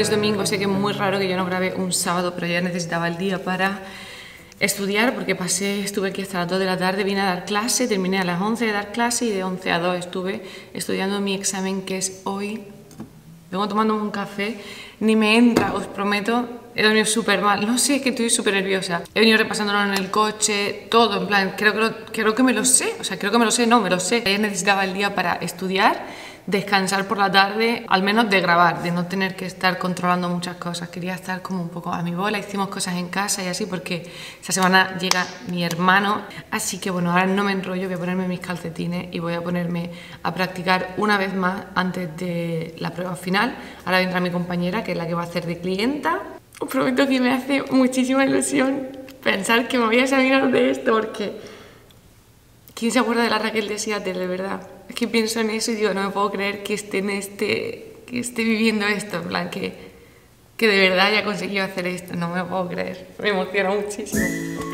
es domingo, sé que es muy raro que yo no grabe un sábado, pero ya necesitaba el día para estudiar porque estuve aquí hasta las 2 de la tarde, vine a dar clase, terminé a las 11 de dar clase y de 11 a 2 estuve estudiando mi examen que es hoy. Vengo tomando un café, ni me entra, os prometo, he dormido súper mal, no sé, es que estoy súper nerviosa. He venido repasándolo en el coche, todo, en plan, creo que me lo sé, o sea, creo que me lo sé, no, me lo sé. Ayer necesitaba el día para estudiar, descansar por la tarde, al menos de grabar, de no tener que estar controlando muchas cosas. Quería estar como un poco a mi bola, hicimos cosas en casa y así porque esta semana llega mi hermano. Así que bueno, ahora no me enrollo, voy a ponerme mis calcetines y voy a ponerme a practicar una vez más antes de la prueba final. Ahora vendrá mi compañera, que es la que va a hacer de clienta. Os prometo que me hace muchísima ilusión pensar que me voy a examinar de esto porque... ¿quién se acuerda de la Raquel de Seattle, de verdad? Es que pienso en eso y digo, no me puedo creer que esté viviendo esto, en plan, que de verdad haya conseguido hacer esto, no me lo puedo creer, me emociona muchísimo.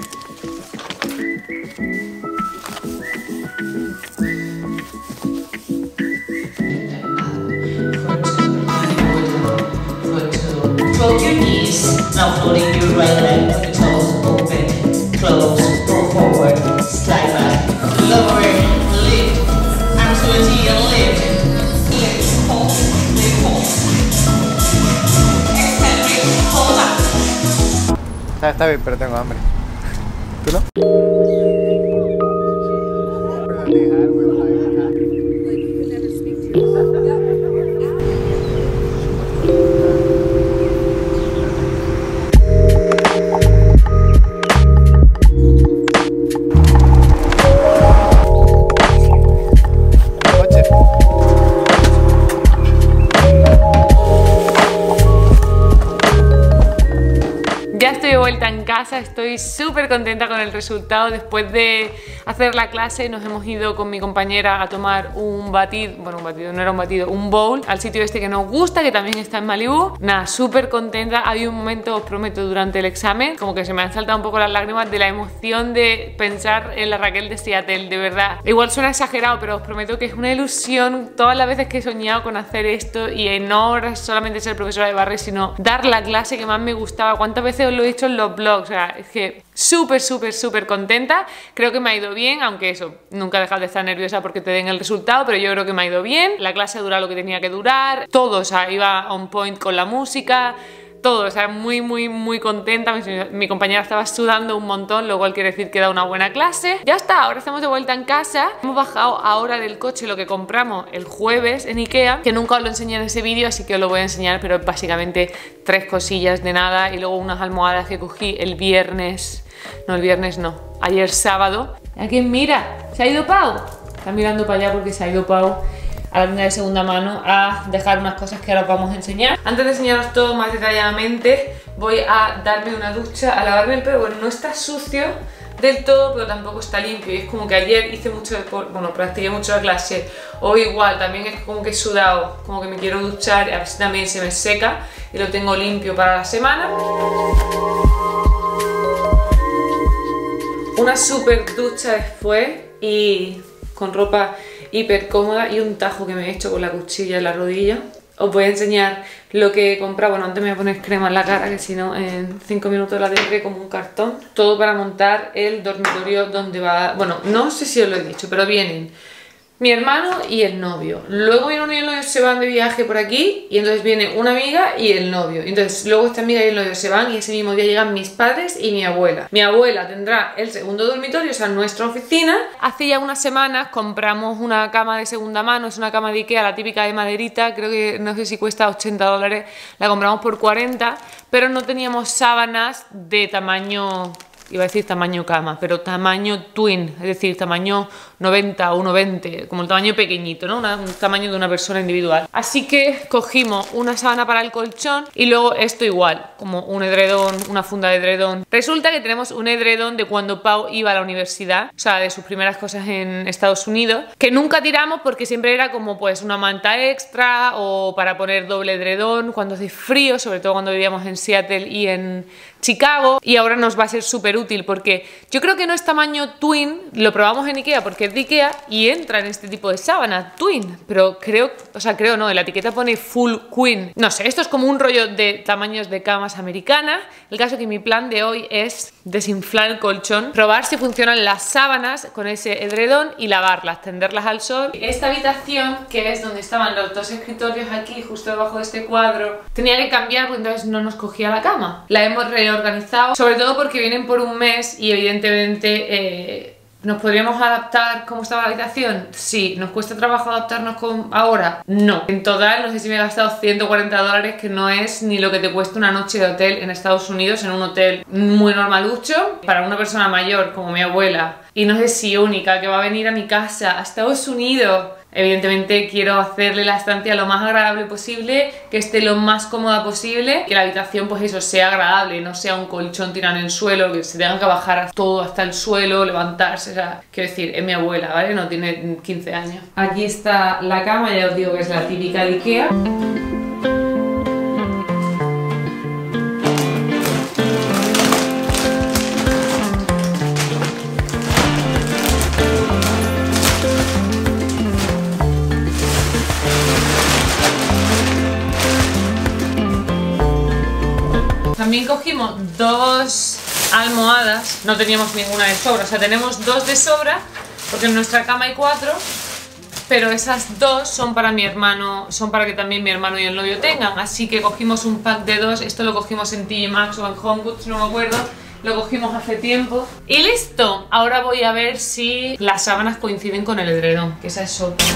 Roll your knees, now floating your right leg with the toes open, close, go forward, slide back, lower, lift, arms to the heel, lift, hold, extend, lift, hold back. Está bien, pero tengo hambre. ¿Tú no? Ya estoy de vuelta en casa, estoy súper contenta con el resultado. Después de hacer la clase nos hemos ido con mi compañera a tomar un batido, bueno, un batido, no era un batido, un bowl, al sitio este que nos gusta, que también está en Malibú. Nada, súper contenta. Había un momento, os prometo, durante el examen, como que se me han saltado un poco las lágrimas de la emoción de pensar en la Raquel de Seattle, de verdad. Igual suena exagerado, pero os prometo que es una ilusión todas las veces que he soñado con hacer esto y no solamente ser profesora de barre, sino dar la clase que más me gustaba. ¿Cuántas veces os lo he dicho en los vlogs? O sea, es que súper contenta. Creo que me ha ido bien, aunque eso, nunca dejas de estar nerviosa porque te den el resultado, pero yo creo que me ha ido bien. La clase dura lo que tenía que durar, todo, o sea, iba on point con la música, todo, o sea, muy contenta. Mi compañera estaba sudando un montón, lo cual quiere decir que da una buena clase. Ya está, ahora estamos de vuelta en casa. Hemos bajado ahora del coche lo que compramos el jueves en Ikea, que nunca os lo enseñé en ese vídeo, así que os lo voy a enseñar, pero básicamente 3 cosillas de nada y luego unas almohadas que cogí el viernes, ayer sábado. ¿A quién mira? ¿Se ha ido Pau? Está mirando para allá porque se ha ido Pau a la tienda de segunda mano a dejar unas cosas que ahora os vamos a enseñar. Antes de enseñaros todo más detalladamente, voy a darme una ducha, a lavarme el pelo. Bueno, no está sucio del todo, pero tampoco está limpio. Y es como que ayer hice mucho deporte, bueno, practiqué mucho la clase. Hoy igual, también es como que he sudado, como que me quiero duchar, a ver si también se me seca y lo tengo limpio para la semana. Una super ducha después y con ropa hiper cómoda y un tajo que me he hecho con la cuchilla en la rodilla. Os voy a enseñar lo que he comprado. Bueno, antes me voy a poner crema en la cara, que si no en 5 minutos la tendré como un cartón. Todo para montar el dormitorio donde va... Bueno, no sé si os lo he dicho, pero vienen mi hermano y el novio. Luego viene uno y el novio, se van de viaje por aquí y entonces viene una amiga y el novio. Entonces luego esta amiga y el novio se van y ese mismo día llegan mis padres y mi abuela. Mi abuela tendrá el segundo dormitorio, o sea, nuestra oficina. Hace ya unas semanas compramos una cama de segunda mano, es una cama de Ikea, la típica de maderita, creo que no sé si cuesta $80, la compramos por 40, pero no teníamos sábanas de tamaño... Iba a decir tamaño cama, pero tamaño twin, es decir, tamaño 90 o 1,20, como el tamaño pequeñito, ¿no? Un tamaño de una persona individual. Así que cogimos una sábana para el colchón y luego esto igual, como un edredón, una funda de edredón. Resulta que tenemos un edredón de cuando Pau iba a la universidad, o sea, de sus primeras cosas en Estados Unidos, que nunca tiramos porque siempre era como pues una manta extra o para poner doble edredón cuando hace frío, sobre todo cuando vivíamos en Seattle y en Chicago, y ahora nos va a ser súper útil porque yo creo que no es tamaño twin, lo probamos en Ikea porque es de Ikea y entra en este tipo de sábana, twin, pero creo no, en la etiqueta pone full queen. No sé, esto es como un rollo de tamaños de camas americanas. El caso es que mi plan de hoy es desinflar el colchón, probar si funcionan las sábanas con ese edredón y lavarlas, tenderlas al sol. Esta habitación, que es donde estaban los dos escritorios aquí, justo debajo de este cuadro, tenía que cambiar porque entonces no nos cogía la cama. La hemos reorganizado, sobre todo porque vienen por un mes y evidentemente ¿nos podríamos adaptar como estaba la habitación? Sí. ¿Nos cuesta trabajo adaptarnos ahora? No. En total, no sé si me he gastado $140, que no es ni lo que te cuesta una noche de hotel en Estados Unidos, en un hotel muy normalucho. Para una persona mayor como mi abuela, y no sé si única, que va a venir a mi casa, a Estados Unidos, evidentemente quiero hacerle la estancia lo más agradable posible, que esté lo más cómoda posible, que la habitación pues eso sea agradable, no sea un colchón tirado en el suelo, que se tengan que bajar todo hasta el suelo, levantarse, o sea, quiero decir, es mi abuela, ¿vale? No tiene 15 años. Aquí está la cama, ya os digo que es la típica de Ikea. También cogimos dos almohadas, no teníamos ninguna de sobra, o sea, tenemos dos de sobra, porque en nuestra cama hay 4, pero esas dos son para mi hermano, son para que también mi hermano y el novio tengan, así que cogimos un pack de 2, esto lo cogimos en TJ Maxx o en HomeGoods, no me acuerdo, lo cogimos hace tiempo. Y listo, ahora voy a ver si las sábanas coinciden con el edredón, que esa es otra.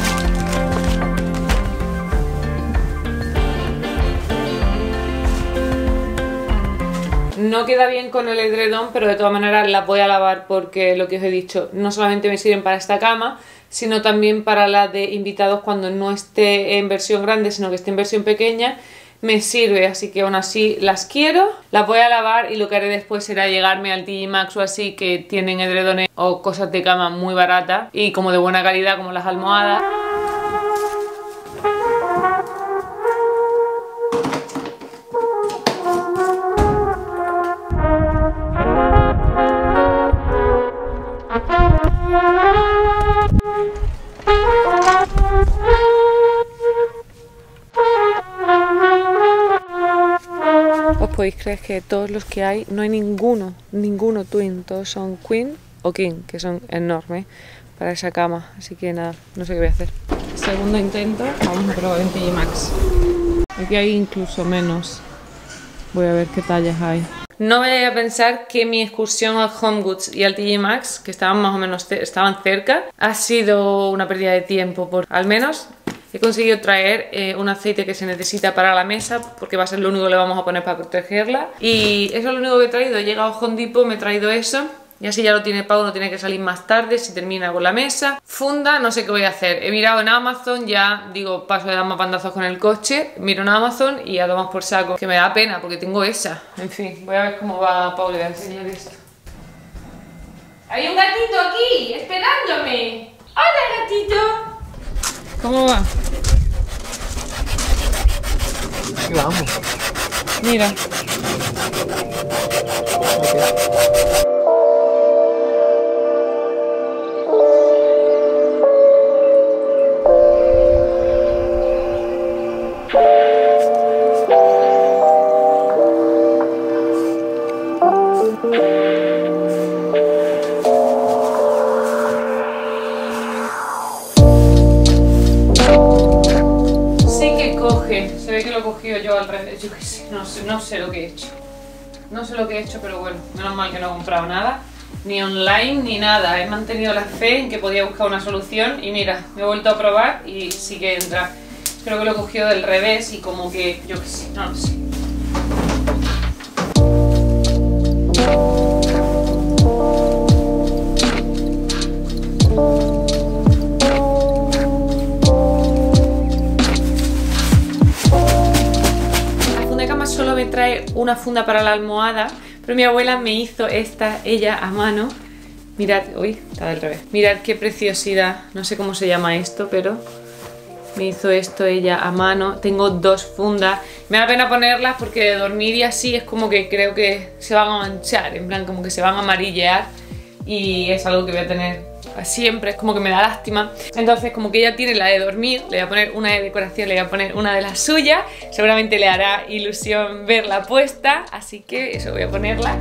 No queda bien con el edredón, pero de todas maneras las voy a lavar porque lo que os he dicho, no solamente me sirven para esta cama, sino también para la de invitados cuando no esté en versión grande, sino que esté en versión pequeña, me sirve, así que aún así las quiero, las voy a lavar y lo que haré después será llegarme al TJ Maxx o así que tienen edredones o cosas de cama muy baratas y como de buena calidad como las almohadas. ¿Os podéis creer que de todos los que hay no hay ninguno twin? Todos son queen o king, que son enormes para esa cama, así que nada, no sé qué voy a hacer. Segundo intento, vamos a probar en TJ Maxx. Aquí hay incluso menos, voy a ver qué tallas hay. No vayáis a pensar que mi excursión al HomeGoods y al TJ Maxx, que estaban más o menos estaban cerca, ha sido una pérdida de tiempo, porque al menos he conseguido traer un aceite que se necesita para la mesa, porque va a ser lo único que le vamos a poner para protegerla. Y eso es lo único que he traído. He llegado a Home Depot, me he traído eso. Y así ya lo tiene Pau, no tiene que salir más tarde si termina con la mesa. Funda, no sé qué voy a hacer. He mirado en Amazon, ya digo, paso de dar más bandazos con el coche. Miro en Amazon y ya tomas por saco. Que me da pena porque tengo esa. En fin, voy a ver cómo va Pau, le voy a enseñar esto. ¡Hay un gatito aquí, esperándome! ¡Hola, gatito! ¿Cómo va? Aquí vamos. Mira. Okay. Se ve que lo he cogido yo al revés, yo qué sé, no sé lo que he hecho. No sé lo que he hecho, pero bueno, menos mal que no he comprado nada, ni online ni nada. He mantenido la fe en que podía buscar una solución y mira, me he vuelto a probar y sí que entra. Creo que lo he cogido del revés y como que, yo qué sé, no lo sé. Solo me trae una funda para la almohada, pero mi abuela me hizo esta, ella a mano. Mirad, uy, está del revés. Mirad qué preciosidad, no sé cómo se llama esto, pero me hizo esto ella a mano. Tengo dos fundas, me da pena ponerlas porque de dormir y así es como que creo que se van a manchar, en plan como que se van a amarillear y es algo que voy a tener siempre, es como que me da lástima. Entonces como que ella tiene la de dormir, le voy a poner una de decoración, le voy a poner una de las suyas. Seguramente le hará ilusión verla puesta, así que eso, voy a ponerla.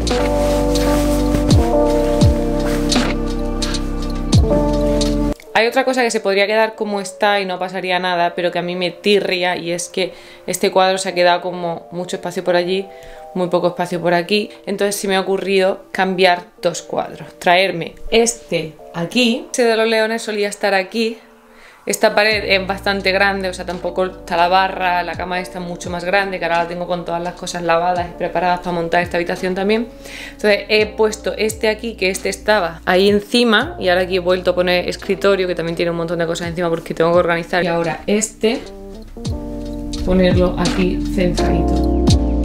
Hay otra cosa que se podría quedar como está y no pasaría nada, pero que a mí me tirria, y es que este cuadro se ha quedado como mucho espacio por allí, muy poco espacio por aquí. Entonces sí me ha ocurrido cambiar dos cuadros, traerme este aquí. Ese de los leones solía estar aquí. Esta pared es bastante grande, o sea, tampoco está la barra, la cama está mucho más grande, que ahora la tengo con todas las cosas lavadas y preparadas para montar esta habitación también. Entonces he puesto este aquí, que este estaba ahí encima, y ahora aquí he vuelto a poner escritorio, que también tiene un montón de cosas encima porque tengo que organizar. Y ahora este, ponerlo aquí centradito.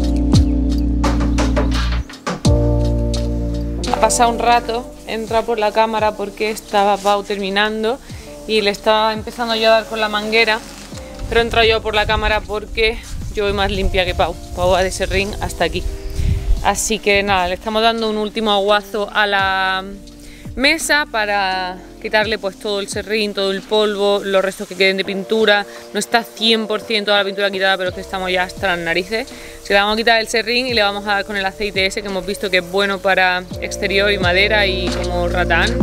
Ha pasado un rato, he entrado por la cámara porque estaba Pau terminando y le estaba empezando yo a dar con la manguera, pero he entrado yo por la cámara porque yo voy más limpia que Pau. Pau va de serrín hasta aquí. Así que nada, le estamos dando un último aguazo a la mesa para quitarle pues todo el serrín, todo el polvo, los restos que queden de pintura. No está 100% toda la pintura quitada, pero es que estamos ya hasta las narices. Se le vamos a quitar el serrín y le vamos a dar con el aceite ese que hemos visto que es bueno para exterior y madera y como ratán.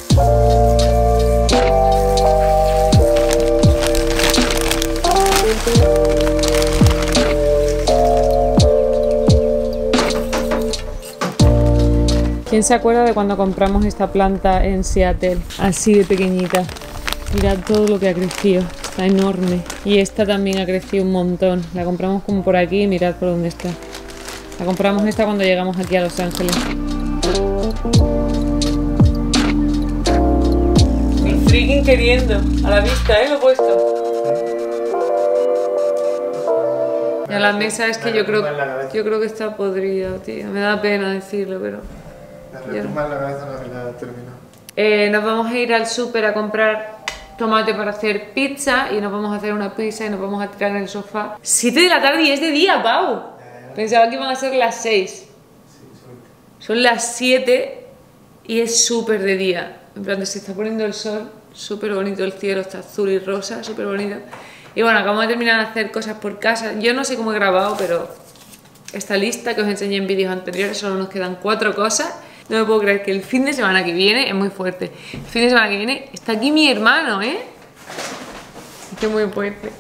¿Quién se acuerda de cuando compramos esta planta en Seattle? Así de pequeñita. Mirad todo lo que ha crecido. Está enorme. Y esta también ha crecido un montón. La compramos como por aquí y mirad por dónde está. La compramos esta cuando llegamos aquí a Los Ángeles. Mi freaking queriendo. A la vista, lo he puesto. Y a la mesa es que yo creo que está podrida, tío. Me da pena decirlo, pero... La retumba en la cabeza no la terminó. Nos vamos a ir al súper a comprar tomate para hacer pizza y nos vamos a hacer una pizza y nos vamos a tirar en el sofá. 7 de la tarde y es de día, Pau. Pensaba que iban a ser las 6. Sí, son las 7 y es súper de día. En plan, se está poniendo el sol, súper bonito el cielo, está azul y rosa, súper bonito. Y bueno, acabamos de terminar de hacer cosas por casa. Yo no sé cómo he grabado, pero esta lista que os enseñé en vídeos anteriores, solo nos quedan 4 cosas. No me puedo creer que el fin de semana que viene, es muy fuerte, el fin de semana que viene está aquí mi hermano, ¿eh? Es que es muy fuerte.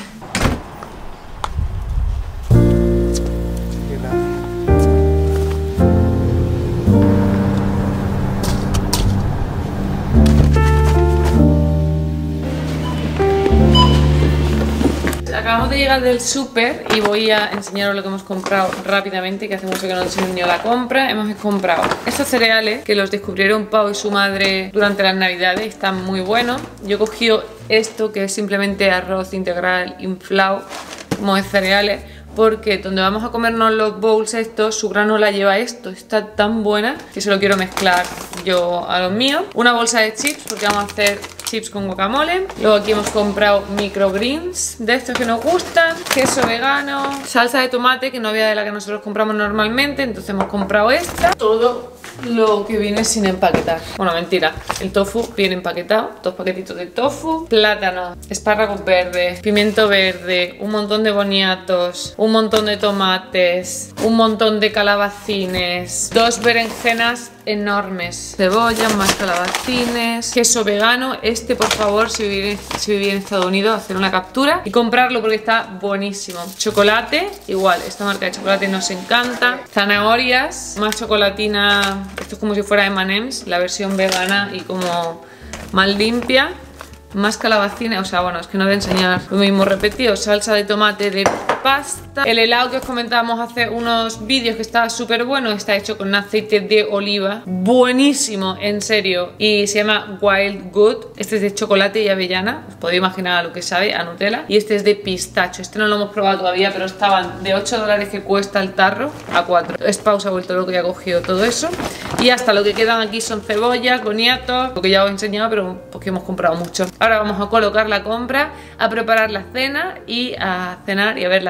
Acabamos de llegar del súper y voy a enseñaros lo que hemos comprado rápidamente, que hace mucho que no os enseño la compra. Hemos comprado estos cereales que los descubrieron Pau y su madre durante las navidades, están muy buenos. Yo he cogido esto que es simplemente arroz integral inflado como de cereales, porque donde vamos a comernos los bowls estos, su granola lleva esto, está tan buena que se lo quiero mezclar yo a los míos. Una bolsa de chips porque vamos a hacer chips con guacamole. Luego aquí hemos comprado microgreens de estos que nos gustan, queso vegano, salsa de tomate que no había de la que nosotros compramos normalmente, entonces hemos comprado esta. Todo lo que viene sin empaquetar. Bueno, mentira, el tofu viene empaquetado, 2 paquetitos de tofu, plátano, espárragos verdes, pimiento verde, un montón de boniatos, un montón de tomates, un montón de calabacines, 2 berenjenas enormes, cebollas, más calabacines, queso vegano. Este, por favor, si vivís en Estados Unidos, hacer una captura y comprarlo porque está buenísimo. Chocolate, igual, esta marca de chocolate nos encanta. Zanahorias, más chocolatina, esto es como si fuera M&M's, la versión vegana y como más limpia. Más calabacines, o sea, bueno, es que no voy a enseñar lo mismo repetido. Salsa de tomate de pasta. El helado que os comentábamos hace unos vídeos que estaba súper bueno, está hecho con aceite de oliva. Buenísimo, en serio. Y se llama Wild Good. Este es de chocolate y avellana. Os podéis imaginar a lo que sabe, a Nutella. Y este es de pistacho. Este no lo hemos probado todavía, pero estaban de $8 que cuesta el tarro a 4. Es Pau se ha vuelto loco y ha cogido todo eso. Y hasta lo que quedan aquí son cebollas, boniatos, lo que ya os he enseñado, pero porque hemos comprado mucho. Ahora vamos a colocar la compra, a preparar la cena y a cenar y a ver la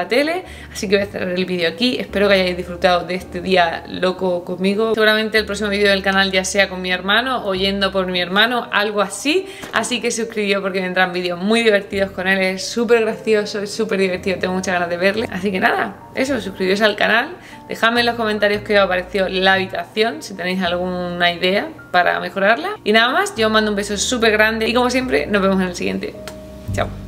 la tele. Así que voy a cerrar el vídeo aquí. Espero que hayáis disfrutado de este día loco conmigo. Seguramente el próximo vídeo del canal ya sea con mi hermano o yendo por mi hermano, algo así. Así que suscribíos porque vendrán vídeos muy divertidos con él. Es súper gracioso, es súper divertido, tengo muchas ganas de verle. Así que nada, eso, suscribíos al canal. Dejadme en los comentarios qué os pareció la habitación, si tenéis alguna idea para mejorarla. Y nada más, yo os mando un beso súper grande y como siempre, nos vemos en el siguiente. Chao.